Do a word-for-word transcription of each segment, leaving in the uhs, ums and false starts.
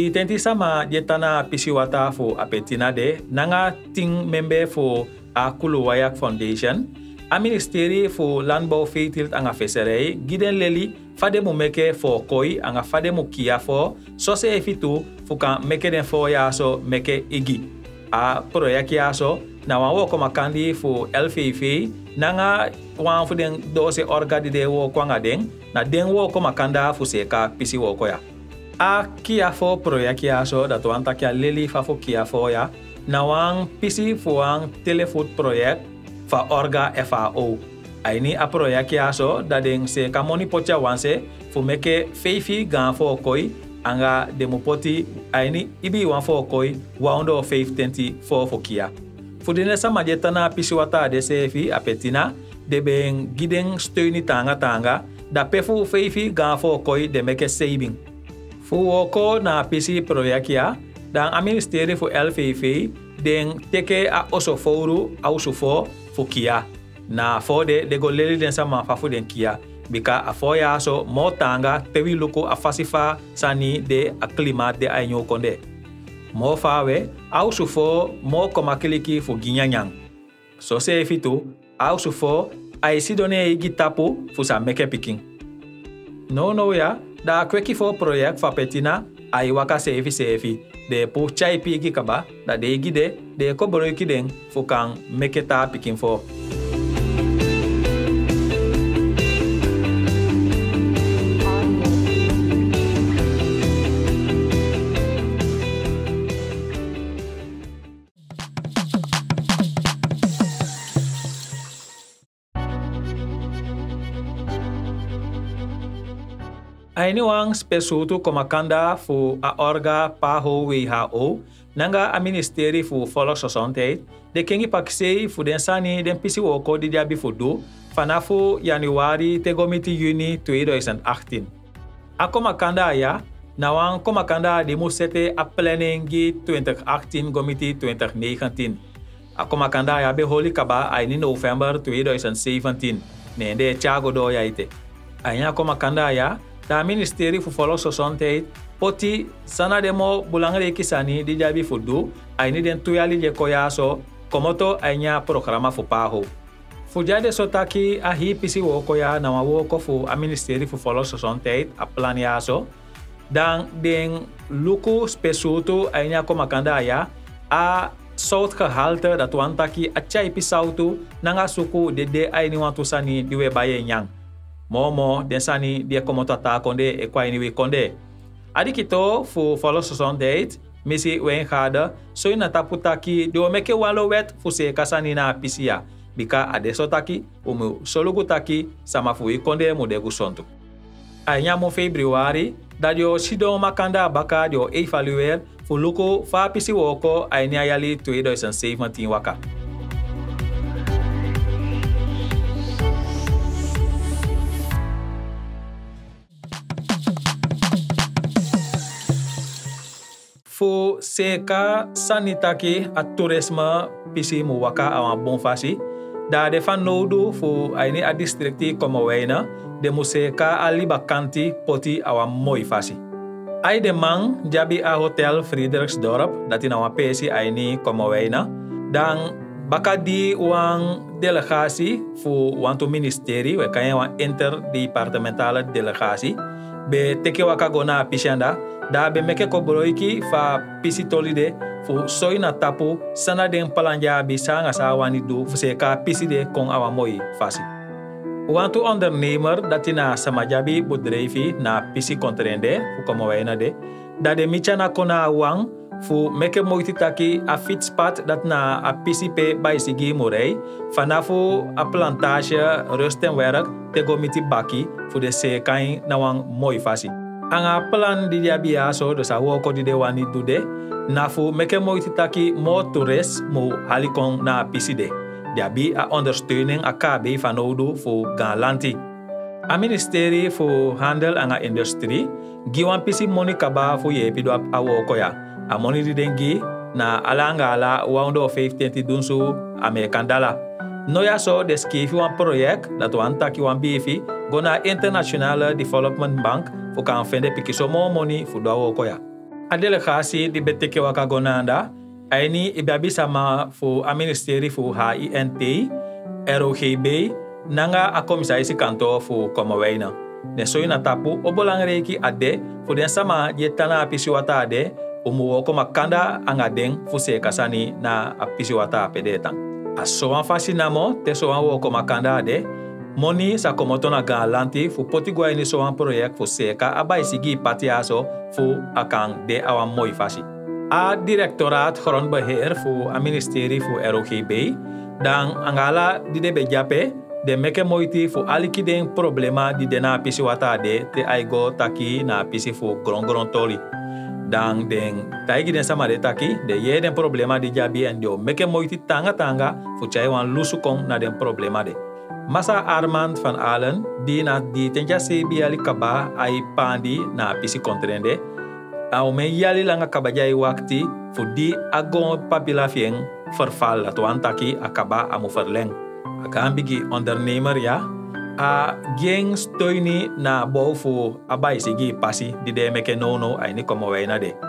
Di tenti sama jetana pisiwata fu apetina de nanga ting member fu a Kuluwayak Foundation, a ministeri fu landbouw veeteelt anga visserij, giden leli fade mu meke fu koi anga fade mu kia fu, so se efitu fu kan meke den fu ya so meke igi. A project ya so, na wan woko makandi fu L V V, nanga wan fu den dose orga di de woko anga den, na den woko makanda fu seka pisi woko ya. A kia fo project ya so dat wan takia leli fa fo kia fo ya na wan pisi fu wan telefoot project fa orga F A O. Aini a project ya so dat den se kamoni pocha wanse fu meke feifi gan fo koi anga demo poti aini ibi wan fo koi waundo five twenty fo fo kia. Fu dene sama jetana pisi wata de sefi apetina de ben giden steuni tanga tanga da pefu feifi gan fo koi de meke saving. Fu woko na pisi project ya, dan a ministeri fu L V V, den teke a osoforu a usufo fu kia. Na fo de de go leli den sama fa fu den kia. Bika a fo ya so mo tanga tewi luku a fasifa sani de a klimat de a nyo konde. Mo fawe, a usufo mo komakiliki fu ginyanyang. So se fitu, a usufo a isidone igi tapu fu sa meke piking. No no ya, da kweki fo project fa petina ai waka sefi sefi de pu chai pigi kaba da de gide de ko boro kiden fu kan meketa pikin fo. Aini wang spesutu komakanda fu a orga paho W H O, nanga a ministeri fu volksgezondheid, de kengi paksei fu den sani den pisi woko di diabi fu do, fanafu Januari tegomiti Juni tweeduizend achttien. A komakanda ya, na wang komakanda di musete a planning gi twintig achttien gomiti twintig negentien. A komakanda ya be holi kaba aini November tweeduizend zeventien, nende chago do ya ite. Anya komakanda ya, da ministeri fu volksgezondheid poti sana demo bulangreki sani di jabi fu du aini den tuyali je koyaso komoto ainya programa fu paho. Fu jade sotaki a hi pisi woko ya na woko fu a ministeri fu volksgezondheid a plan yaso dan den luku spesutu ainya komakanda ya a zoutgehalte dat wantaki a chai pisautu nanga suku de de aini wantu sani diwe baye nyang. Momo den sani dia komoto ta konde e kwa iniwe konde. Adi kito fu volksgezondheid misi wengade so ina taputaki do meke walo wet fu se kasani na pisia bika adeso taki umu solugu taki sama fu konde mu de gusontu. Anya mo Februari da dio sidon makanda baka dio evaluer fu luko fa pisi woko ainia yali tweeduizend zeventien waka. Fu seka sanitaki a toerisme pisi mu waka awan bon fasi, da de fan nodu fu aini a districti como weina, de mu seka a liba kanti poti awan moi fasi. Ai de man jabi a hotel Friedrichsdorp, dati na wan pesi aini como weina, dan baka di wan delegasi fu wantu ministeri, we kaya wan interdepartementale delegasi, be teke waka gona pisianda, da be meke ko boroiki fa pisi tolide fu soina tapu sana den palanja bisa nga sa wani do fu seka pisi de kon awa moi fasi. Wantu ondernemer datina samajabi budreifi na pisi kontrende fu komo waina de da de michana kona wang fu meke moiti taki a fietspad dat na a pisi pe baisigi morei fanafu a plantage rustenwerk tegomiti baki fu de sekai na wang moi fasi. Anga plan di dia biaso do sa woko di dewani dude nafu meke moiti taki mo toeris mo halikong na piside. Diabi a ondersteuning a K B van Odu fu galanti. A ministeri fu handel anga industrie giwan pisi moni kaba fu yepi do a woko ya. A moni di dengi na alanga ala waundo vijftien dunsu Amerikandala. No ya so deskifi wan project dat wan taki wan bifi gona Internationale Development Bank fu kan fende piki so mo money fu do woko ya. A delegatie die beteke waka gonanda, aini ibabi sama fu a ministeri fu H I N T, R O G B, nanga a commissaris kantoor fu Kommerwijnen. Den so na tapu obolangreiki ade fu den sama je tana pisiwata ade umu woko makanda anga den fu sekasani na a pisiwata pedetan. A soan fasinamo te soan woko makanda ade, moni sa komoto na galanti fu potigwa ini soan project fu seka abai sigi patiaso fu akang de awan moi fasi. A directoraat grondbeheer fu a ministerie fu R O G B, dan angala di de bejape de meke moiti fu alikideng problema di de na pisi wata de te aigo taki na pisi fu gron gron toli. Dan den taigi den sama de taki de ye den problema di jabi en dio meke moiti tanga tanga fu chai wan lusukong na den problema de. Masa Armand van Allen di na di tenja sebi ali kaba ai pandi na pisi kontrende. Au me yali langa kabajai wakti fu di agon papila fieng verval dat wan taki akaba amu verleng. Akan bigi ondernemer ya a geng stoini na bou fu abai sigi pasi di de meke nono ai ni Kommerwijnen de.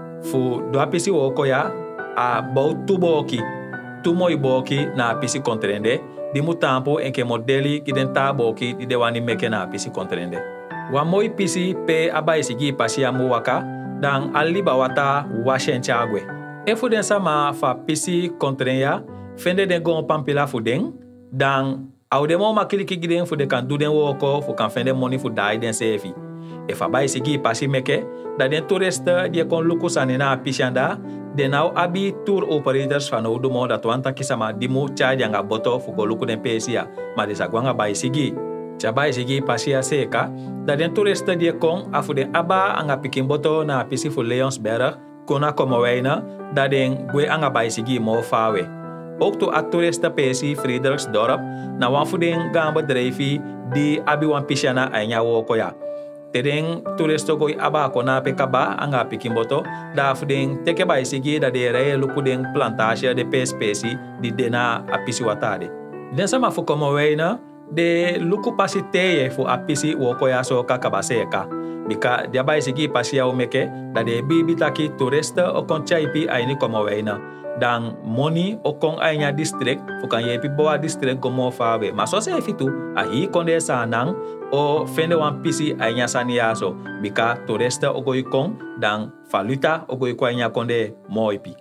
Fu do apisi woko ya a bou tuboki tumoi boki na pisi kontrende di mutampo enke modeli ki den taboki di de wani meke na pisi kontrende. Wa moi pisi pe abai sigi pasi amu waka dan ali bawata washen chagwe. E fu den sama fa pisi kontrenya fende den gon pampila fu den dan au de mo makili ki giden fu de kan du den woko fu kan fende money fu dai den sefi. E fa bai sigi pasi meke da den touriste die kon lukusane na pisianda den au abi tour operators van o dumo dat wanta kisama dimu charge nga boto fu go luku den pesia ma de sagwanga bai sigi. Chabai sigi pasia seka da den touriste die kon afu den aba anga pikin boto na pisi fu Leonsberg kona Kommerwijnen da den gwe anga bai sigi mo fawe. Ook to a toeriste pesi Friedrichsdorp na wan fu den gamba dreifi di abi wan pisiana anya woko ya. Teden toeristo goi aba kona pe kaba anga pikin boto da fu den teke bai sigi da de reye luku den plantage de pes pesi di dena apisi watade. Den sama fu Kommerwijnen de luku pasi teye fu apisi woko ya so kakabaseka. Bika dia bai sigi pasi ya umeke da de bibi taki toeriste o kon chaipi aini Kommerwijnen. Dan money o kong ainya district fu kan yepi boa district gomo fawe. Ma so se fitu a hi konde sanang o fende wan pisi ainya saniaso. Bika toeriste o goi kong dan faluta o goi kwa ainya konde moipi.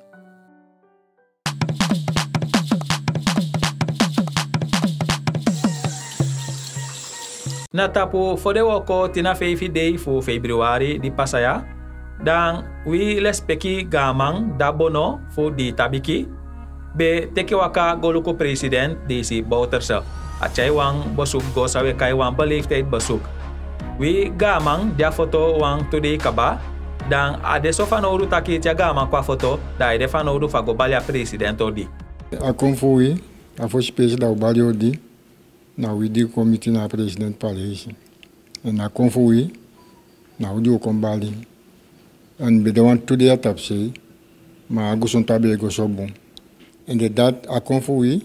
Na tapu fode woko tina feifi day fu Februari di pasaya. Dan wi lespeki gamang dabono fu di tabiki be teke waka goluko president di si Bouterse. Achay wang bosuk go sawe kay wang beleefdheid besuk. Wi gamang dia foto wang today kaba dan ade so fanoru taki tia gamang kwa foto da ide fanoru fago balia president odi. A konfui a fo space da bali odi na wi di committee na president palace. Na konfui na udi o kombali. En bij de want toe de atap sei, maar gusun tabe go sobon. En de dat a konfui,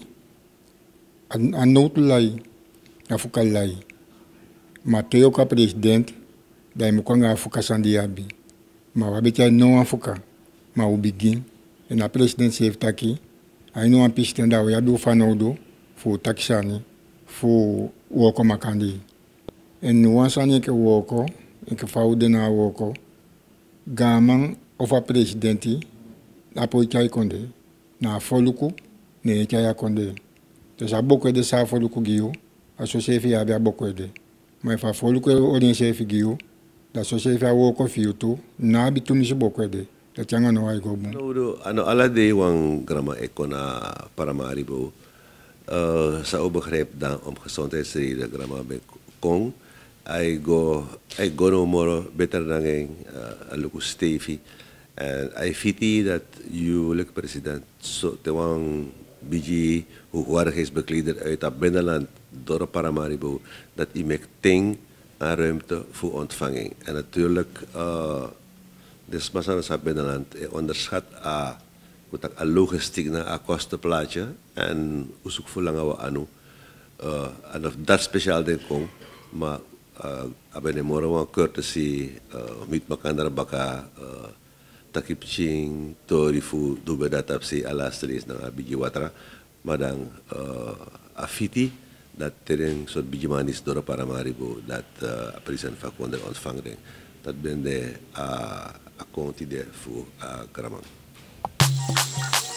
a nood lai, a fuka lai. Maar teo ka president, da imu kwanga a fuka sandiabi. Maar wabetja no a fuka, maar u begin. En a president sef taki, a ino a pisten da ya do fanodo, fu takisani, fu woko makandi. En wansani ke woko, en ke faude na woko, gamang ofa presidenti apo chai konde na foluku ne chai konde to sa boko de sa foluku giu aso sefi abi boko de mai fa foluku odin sefi giu da so sefi awo ko fiutu na bitu mi boko de ta changa no ai gobu no ano ala de wang grama ekona paramaribo uh, sa obegrip dan om gezondheidsreden grama be kong I go, I go no more better than a look Stevie, and I fiti that you look president. So the one B G who waar is bekleder uit het binnenland door Paramaribo dat hij met ting aan ruimte voor ontvanging. En natuurlijk, uh, dus masana sa binnenland onderschat a kutak a logistiek na a kostenplaatje en usuk fulang awa anu, uh, en of dat speciaal ding kong, maar Uh, abe ne moro wa courtesy uh, mit makandar baka uh, takipching tori fu dube datap si alastris ng abigi watra madang uh, afiti dat tereng sot bijimanis dora para maribo dat uh, prisen fakunder ontvang ding dat bende uh, akonti de fu uh, gramang.